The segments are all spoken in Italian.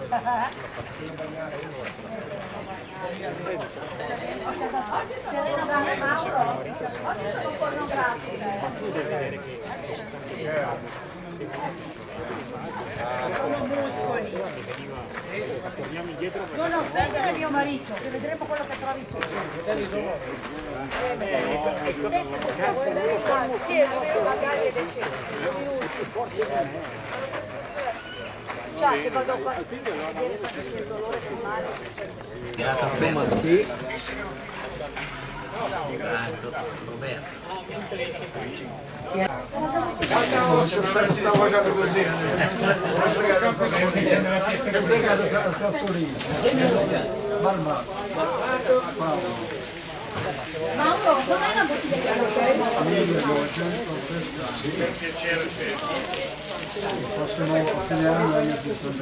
Oggi sono pornografiche. Sono muscoli. Non offendere mio marito, che vedremo quello che trovi tu. Sì, magari le che vado a fare viene facendo il dolore più male. Sta facendo così. Mauro, non è una bottiglia che hanno scelto? 1960. Per piacere, sì. Prossimo fine anno io si sono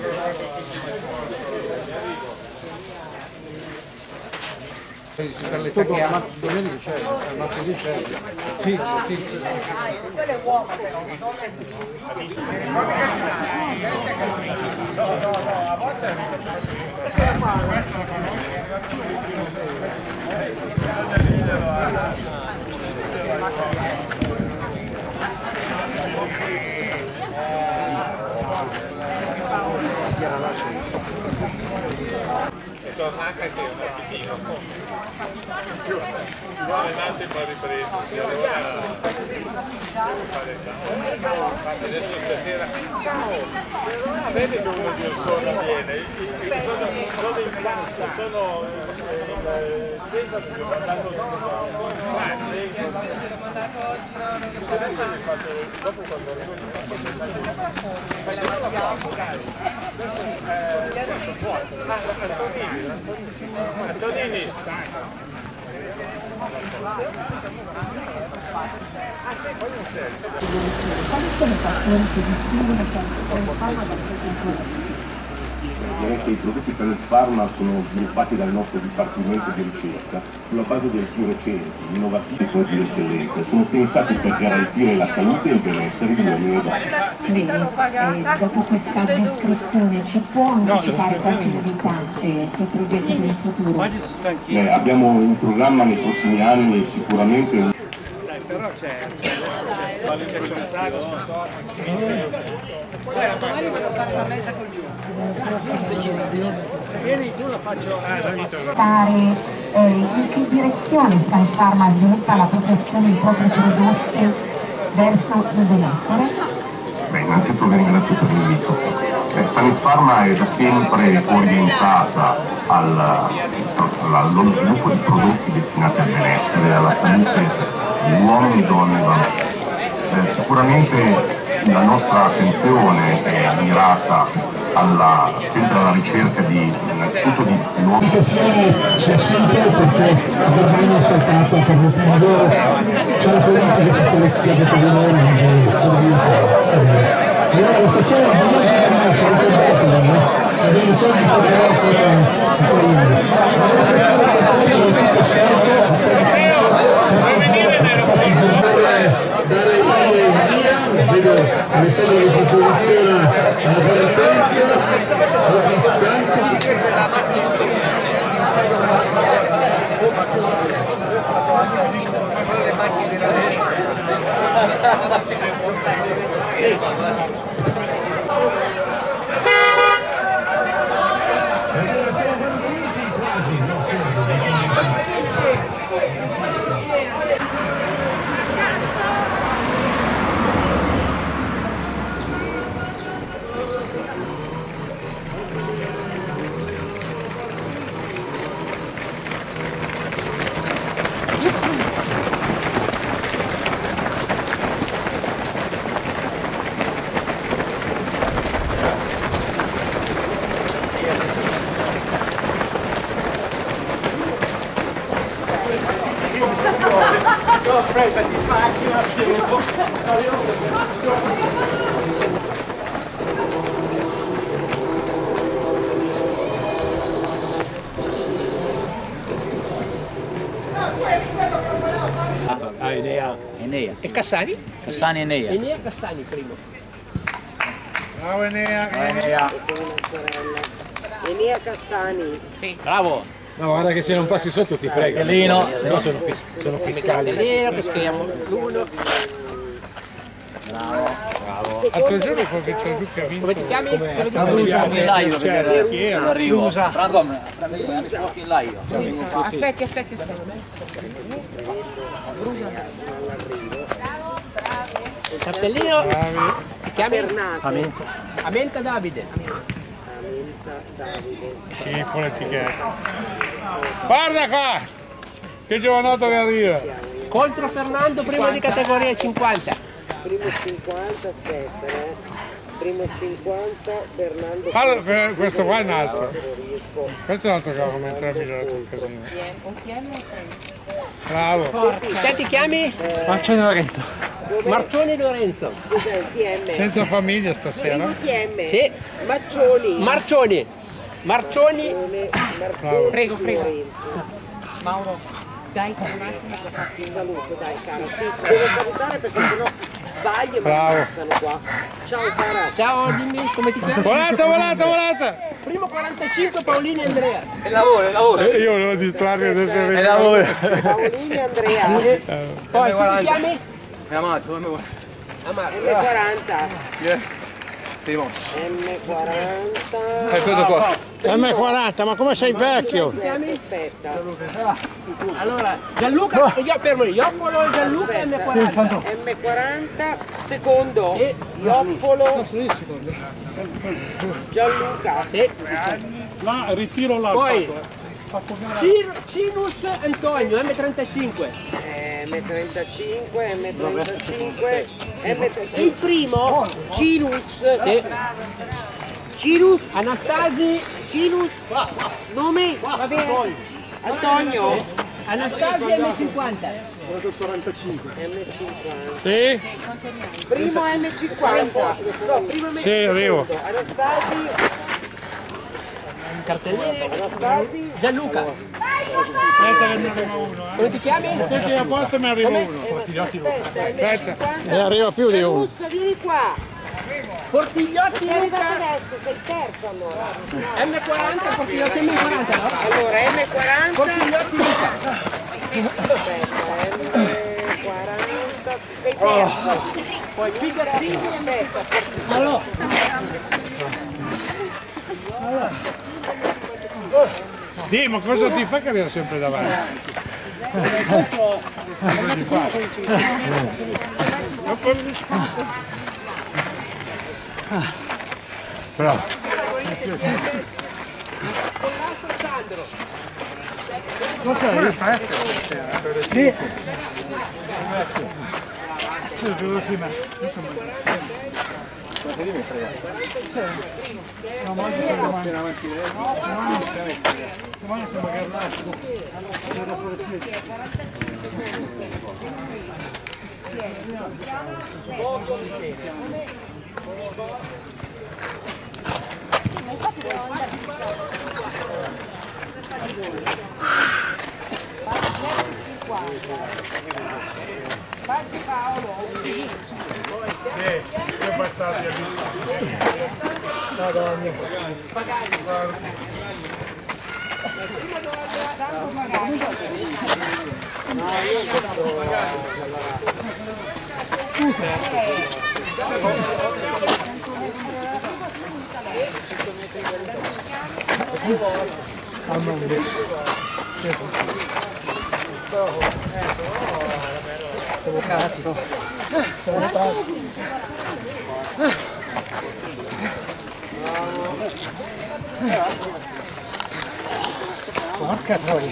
domenica c'è, martedì c'è. Sì, sì. Quelle uova però, non è No, a volte torna anche un attimino, ci vuole un attimo a riprendersi, allora devo fare tanto. Infatti adesso stasera, ciao, vedi che uno di un suono viene, sono in pianta, sono dopo quando arrivo Antonini. Quali sono i fattori che distinguono Sinopharm dal concorrente? Direi che i prodotti Planet Pharma sono sviluppati dal nostro dipartimento di ricerca sulla base delle più recenti, innovative fonti di eccellenza. Sono pensati per garantire la salute e il benessere di uomini e donne. Dopo questa descrizione ci può anticipare qualche novità sui progetti del futuro? Abbiamo in programma nei prossimi anni sicuramente però c'è un sacco. Magari voglio fare la mezza col giù. Vieni, tu lo faccio. In che direzione Planet Pharma sviluppa la protezione dei propri prodotti verso il benessere? Beh, innanzitutto vi ringrazio per l'invito. Planet Pharma è da sempre orientata allo sviluppo di prodotti destinati al benessere e alla salute di uomini, donne e bambini. Sicuramente la nostra attenzione è mirata sempre alla ricerca innanzitutto di nuovi. L'applicazione sia sempre perché ormai non soltanto per il lavoro, c'è la politica che si collettiva per di noi, allora la facciamo a volte commercio, ricordatelo, no? E bene, poi ci porterò vedo Alessandro che si posiziona alla partenza, pochi istanti. Aspetta, ti faccio un attimo. Enea. Enea. E Cassani? Cassani Enea. Enea Cassani primo. Bravo Enea. Enea Cassani. Sì. Bravo. No, guarda che se non passi sotto ti frega. Cartellino. Se no sono fiscali. Cartellino, che scriviamo l'1. Bravo. L'altro giorno che c'è giù che ha vinto. Come ti chiami? Villaio, non arrivo. Franco, Villaio. Aspetti. Cartellino. Ti chiami? Amenta Davide. Schifo l'etichetta. Guarda qua! Che giovanotto che arriva! Contro Fernando, primo di categoria 50. Primo 50, aspetta, Primo 50, Fernando. Allora, questo qua è un altro. Questo è un altro che ha migliorato un casino. Bravo. Te ti chiami? Marcioni Lorenzo. Marcioni Lorenzo. Cos'è il TM? Senza famiglia stasera. Primo TM. Sì. Marcioni. Marcioni. Prego. Lorenzo. Mauro, dai un attimo. Ti saluto, dai cara. Sì, devo salutare perché sennò sbaglio e mi ammazzano qua. Ciao cara. Ciao, dimmi come ti chiami? Volata! Primo 45 Paolini Andrea. È lavoro. Io volevo distrarmi adesso. È lavoro. Paolini Andrea. Poi tu ti chiami? È amato, M40. Rimosso. M40. Fai tutto qua. M40, ma come sei vecchio? Aspetta. Allora, Gianluca, io fermo lì. Ioppolo e Gianluca M40. M40, secondo. Sì. Ioppolo. Gianluca. Sì. Là, ritiro là. Poi Cinus Antonio, M35. M35. Il primo, Cinus. Sì. Cinus. Anastasi. Cinus. Nome? Va bene. Antonio. Anastasi M50. M50. Sì? Primo M50. No, primo M50. Sì, arrivo. Anastasi. Cartellini. Anastasi. Gianluca. Aspetta che mi arriva uno. Come ti chiami? Perché a volte mi arriva uno. Aspetta. Ne arriva più di uno. Russo, vieni qua. Portigliotti Sei arrivato Luca. adesso, sei terzo allora. M40, Portigliotti M40, no? Allora, M40. Portigliotti Luca. Aspetta, M40. Sei terzo. Poi Pigazzini. Dì, ma cosa ti fa che arriva sempre davanti? Cosa ti fa? Bravo. Cos'è? Fresca? Sì. Fatti Paolo. Sempre stati Madonna. Cazzo. Porca troia.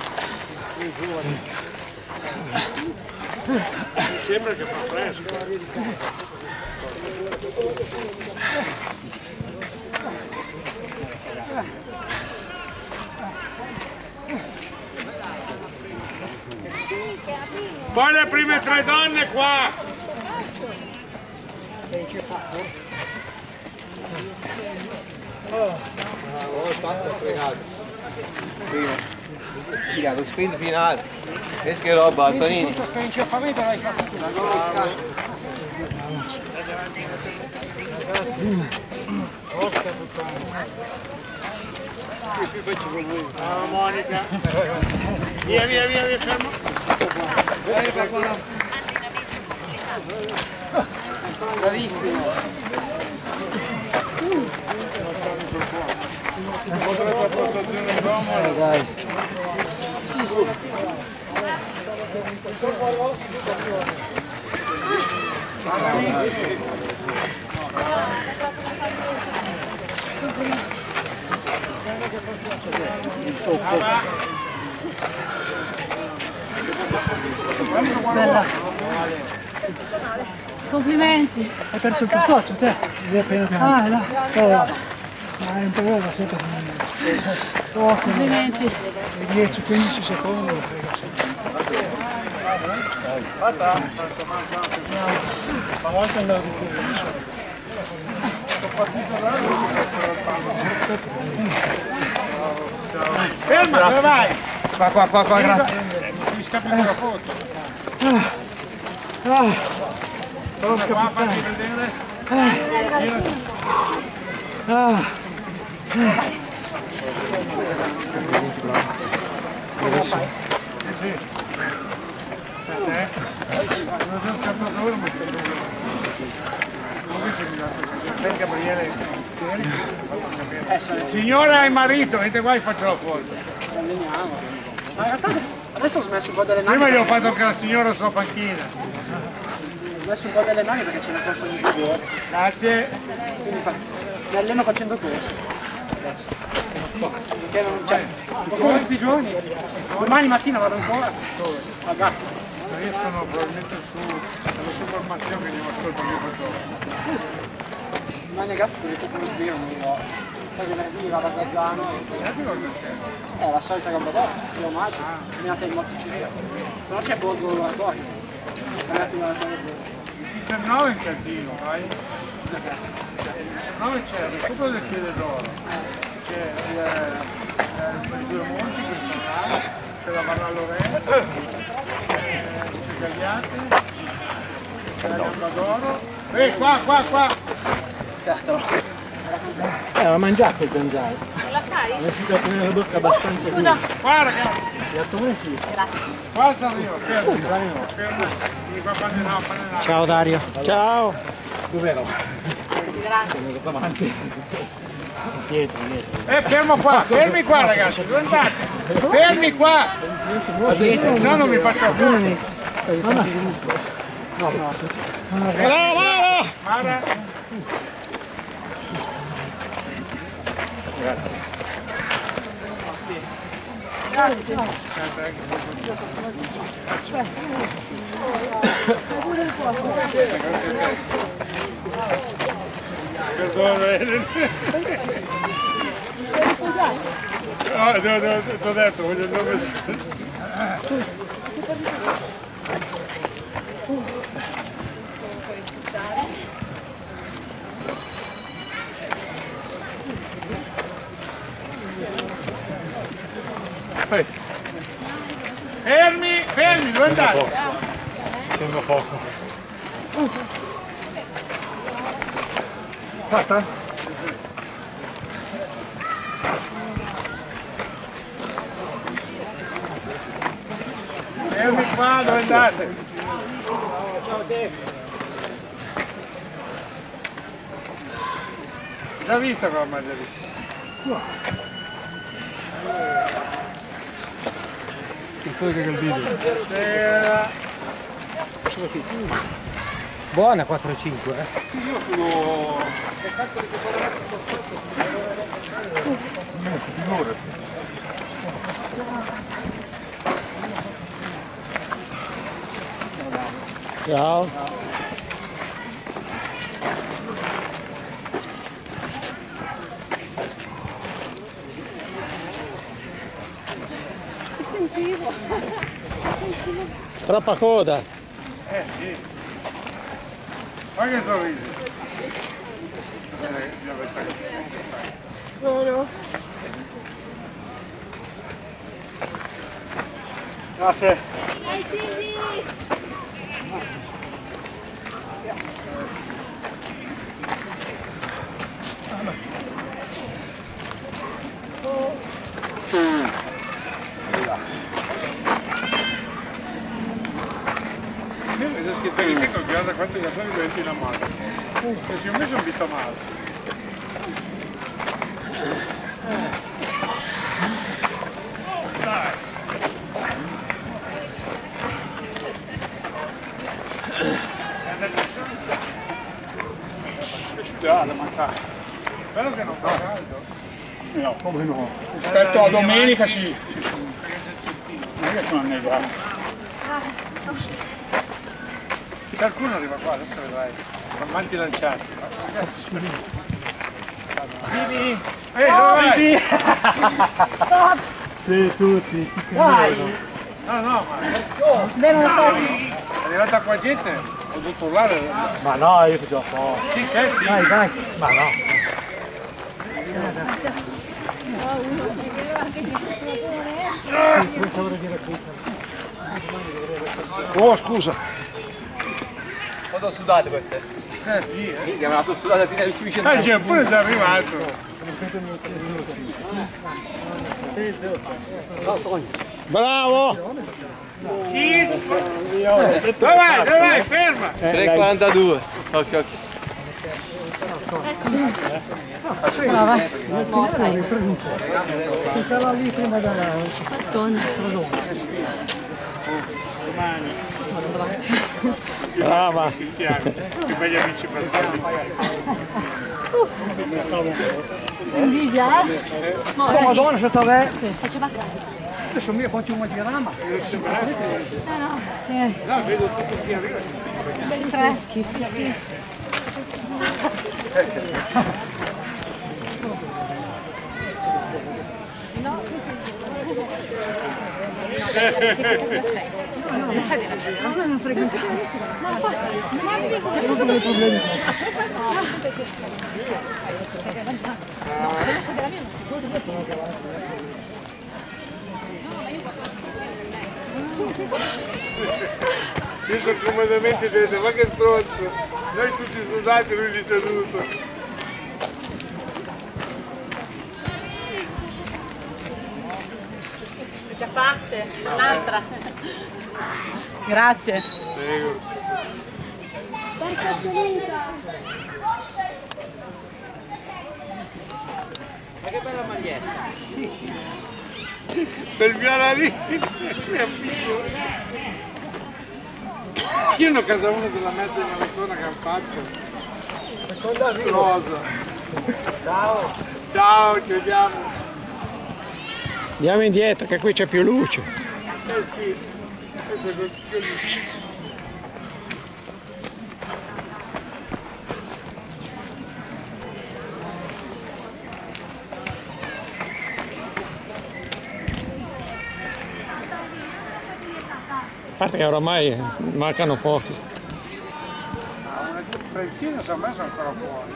Mi sembra che fa fresco. Poi le prime 3 donne qua! Prima. Lo sprint finale. Che roba, Antonini. Tutto sto inciappamento l'hai fatto tu. Ciao Monica. Via, fermo. Bravissimo. Potrete postazione comoda. Dai. Bella. Complimenti. Hai perso il tuo socio, te? Devi appena piano. Ah, là. Ma è un po' la scelta Complimenti. 10-15 secondi. Una volta andavo di più. Ferma, dove vai? Qua, grazie. Mi scappi una foto. Qua, fammi vedere. Signora e marito, venite qua e faccio la foto. Ma in realtà adesso ho smesso un po' delle Prima nani. gli ho fatto anche la signora sulla panchina. Ho smesso un po' delle nani perché ce ne costano di più. Grazie. Quindi mi alleno facendo corsi. Adesso. Perché non c'è. Come tutti i giorni. Domani mattina vado ancora a gatto. Io sono probabilmente allo supermattino che devo ascoltare io faccio. Domani a gatto ti come zio, non mi ricordo. Poi venerdì vado a Gazzano. È la solita roba dopo, io omaggio, camminate in motocicletta. Se no c'è borgo laboratorio. Camminate in laboratorio. Il 19 è un casino, vai. Cosa che è? Il 19 c'è il recupero del Piede d'Oro, c'è i due monti personali, c'è la Barra Lorenzo, c'è Gagliate, c'è la Gamba d'Oro. Qua! Ho mangiato il zanzaro. La fai? Mi è uscita nella bocca abbastanza dura. Qua ragazzi! Come sì? Qua sono io, fermo. Vieni qua quando no. Ciao Dario. Ciao. Dov'ero? Avanti. Dietro. Fermo qua, fermi qua ragazzi, dove andate? Fermi qua! Se no non mi faccio a fuori. Mara! Grazie. No, ti ho detto, voglio il nome. Fermi, dove andate? Sembra poco. Fatta? Fermi qua, dove andate? Ciao Tex. Già vista qua Margherita? Buonasera. Buona 4-5, Io sono... Ciao. Sentivo. Troppa coda. Sì. Ma che sorrisi. Solo. Grazie. Dai Silvi! È scritto che guarda quanti persone diventi una mano. Se si è messo un dito male. Dai. Che sudare, mancare. Spero che non fa caldo. No, come no? Rispetto a domenica sì, si sono. Non è che sono annegato. Qualcuno arriva qua, adesso vedrai. Con manti lanciati. Ragazzi, Bibi! Bibi! Stop! Sì, tutti, ci Dai! No, no, ma Beh, non so. è arrivata qua gente, ho dovuto urlare. Ma no, io faccio apposta. Sì, te sì. Dai, dai. Ma no. Oh, scusa. Quando sono sudate queste? Sì, Minchia, me la sono sudata fino ai vicini centri. c'è pure già arrivato. Bravo! Dove vai, ferma! 3,42. Occhio, occhio. Stava lì prima dalla... Brava! Tiziano, che belli amici bastardi. Invidia, Madonna, c'è te. Faceva caldo. Adesso mio quanti uomini di rama. No, vedo tutto chi arriva. Belli freschi, sì, sì. Non frega niente. Non ho dei problemi. Io sono comodamente direte, ma che stronzo! Noi tutti sudati, lui lì seduto. Già fatte, un'altra. Grazie. Prego. Ma che bella maglietta! Per viola lì, mi amico. Io ne ho casa uno della mezza maratona che hanno fatto. Seconda arrivo. Rosa. Ciao! Ciao, ci vediamo. Andiamo indietro che qui c'è più luce. Sì. A parte che oramai mancano pochi. Una trentina secondo me sono ancora fuori.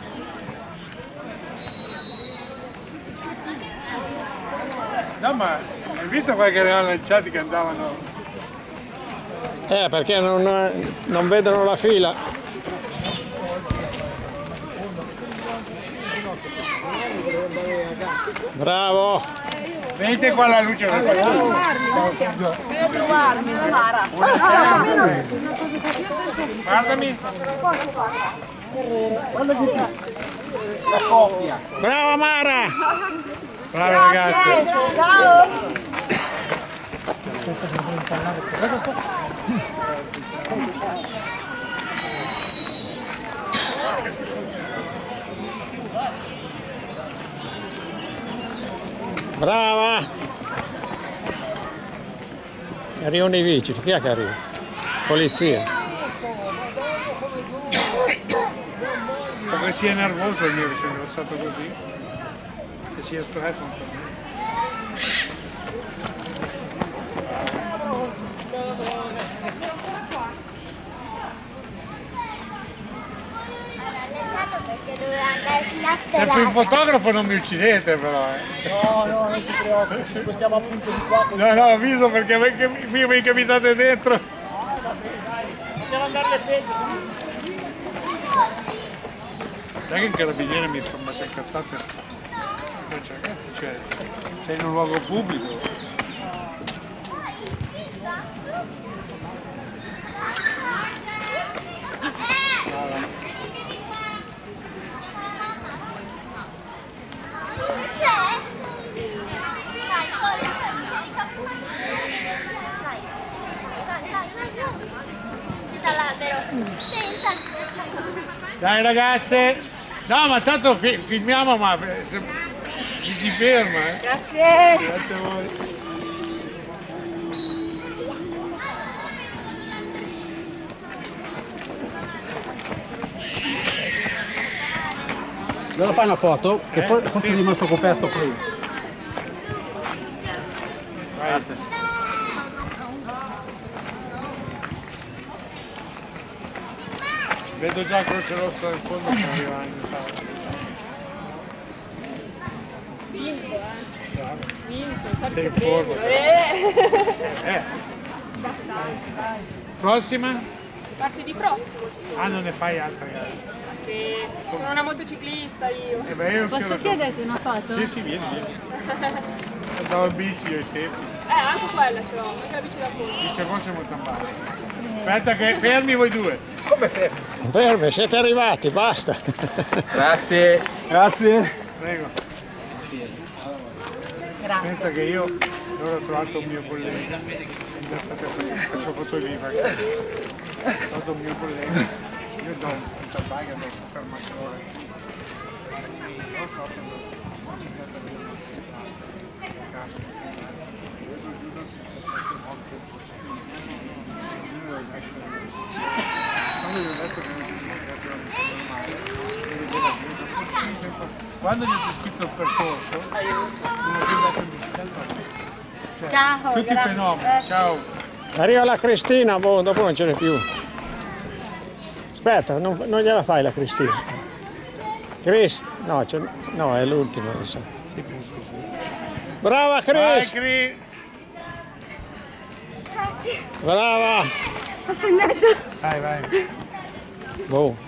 No, ma hai visto quelli che erano lanciati che andavano? Perché non vedono la fila. Bravo! Venite qua alla luce per favore. Vieni a trovarmi, Mara. Guardami. La coppia. Brava Mara! Bravo ragazzi. Ciao. Brava! Arrivano i vigili, chi è che arriva? Polizia. Come sia nervoso io che sono ingrassato così, che sia stress un po'. Se fui un fotografo non mi uccidete però. No, non si preoccupi, ci spostiamo appunto di qua. No, no, avviso perché mi capitate dentro. Devo andarle peggio. Sai che il carabiniere mi fa, ma sei incazzato? Faccio, ragazzi, cioè, sei in un luogo pubblico. Dai ragazze! No, ma tanto filmiamo, ma se si ferma. Grazie! Grazie a voi. Allora fai una foto e poi sì. è rimasto coperto prima. Grazie. Vedo già Croce Rossa in fondo che arriva in Italia. Vinto, Vinto, Sei in forma. Prossima? Martedì prossimo ci sono. Ah, non ne fai altre gare? Che sono una motociclista io. Io Posso chiederti una foto? Sì, vieni. Andavo in bici io ai tempi. Anche quella ce l'ho, anche la bici da corsa. Bici a corsa e mountain bike. Aspetta che fermi voi due. Come fermi? Fermi, siete arrivati, basta. Grazie. Grazie. Prego. Grazie. Pensa che io allora ho trovato un mio collega. Faccio foto viva. Ho trovato un mio collega. Io do un mountain bike al supermartore. Quando gli ho descritto il percorso, mi ho dato in bicicletta. Cioè, Ciao, tutti grazie. fenomeni, ciao. Arriva la Cristina, boh, dopo non ce n'è più. Aspetta, non gliela fai la Cristina. Chris? No, no, è l'ultima, mi sa. Sì, penso sì. Brava Vai, Chris! Cri. Grazie. Brava! Passo in mezzo. Vai. Boh.